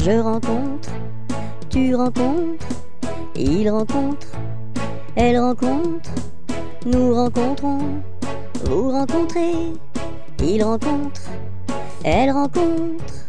Je rencontre, tu rencontres, il rencontre, elle rencontre, nous rencontrons, vous rencontrez, il rencontre, elle rencontre.